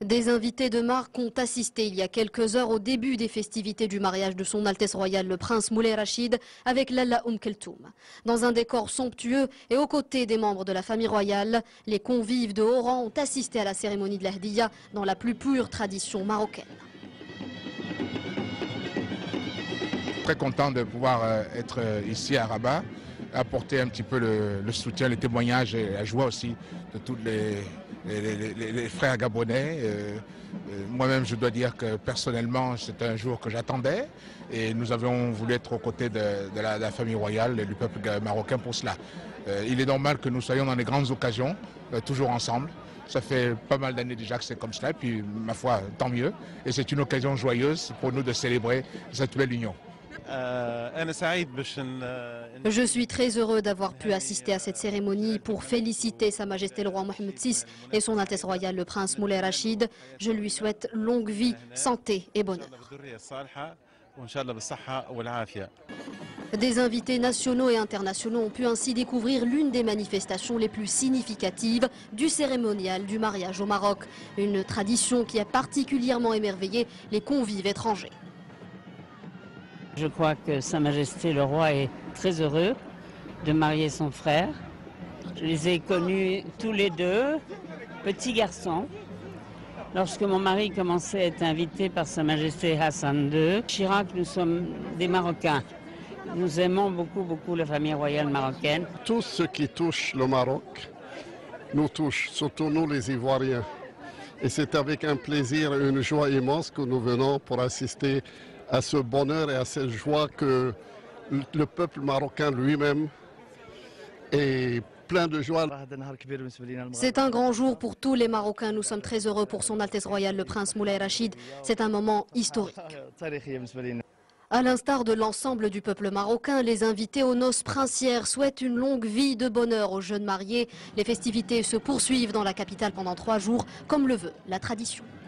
Des invités de marque ont assisté il y a quelques heures au début des festivités du mariage de son Altesse Royale le Prince Moulay Rachid avec Lalla Keltoum. Dans un décor somptueux et aux côtés des membres de la famille royale, les convives de haut rang ont assisté à la cérémonie de l'Ahdiya dans la plus pure tradition marocaine. Très content de pouvoir être ici à Rabat, apporter un petit peu le soutien, le témoignage et la joie aussi de tous les frères gabonais. Moi-même, je dois dire que personnellement, c'est un jour que j'attendais et nous avions voulu être aux côtés de la famille royale et du peuple marocain pour cela. Il est normal que nous soyons dans les grandes occasions, toujours ensemble. Ça fait pas mal d'années déjà que c'est comme cela, puis ma foi, tant mieux. Et c'est une occasion joyeuse pour nous de célébrer cette belle union. Je suis très heureux d'avoir pu assister à cette cérémonie pour féliciter Sa Majesté le roi Mohammed VI et son Altesse Royale le Prince Moulay Rachid. Je lui souhaite longue vie, santé et bonheur. Des invités nationaux et internationaux ont pu ainsi découvrir l'une des manifestations les plus significatives du cérémonial du mariage au Maroc. Une tradition qui a particulièrement émerveillé les convives étrangers. Je crois que Sa Majesté le roi est très heureux de marier son frère. Je les ai connus tous les deux, petits garçons. Lorsque mon mari commençait à être invité par Sa Majesté Hassan II, Chirac, nous sommes des Marocains. Nous aimons beaucoup la famille royale marocaine. Tout ce qui touche le Maroc nous touche, surtout nous les Ivoiriens. Et c'est avec un plaisir et une joie immense que nous venons pour assister à ce bonheur et à cette joie que le peuple marocain lui-même est plein de joie. C'est un grand jour pour tous les Marocains. Nous sommes très heureux pour son Altesse Royale le Prince Moulay Rachid. C'est un moment historique. À l'instar de l'ensemble du peuple marocain, les invités aux noces princières souhaitent une longue vie de bonheur aux jeunes mariés. Les festivités se poursuivent dans la capitale pendant 3 jours, comme le veut la tradition.